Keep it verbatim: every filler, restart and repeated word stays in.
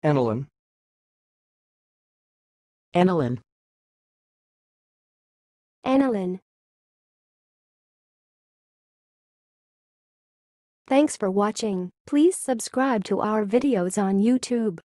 enolan, enolan, enolan. Thanks for watching. Please subscribe to our videos on YouTube.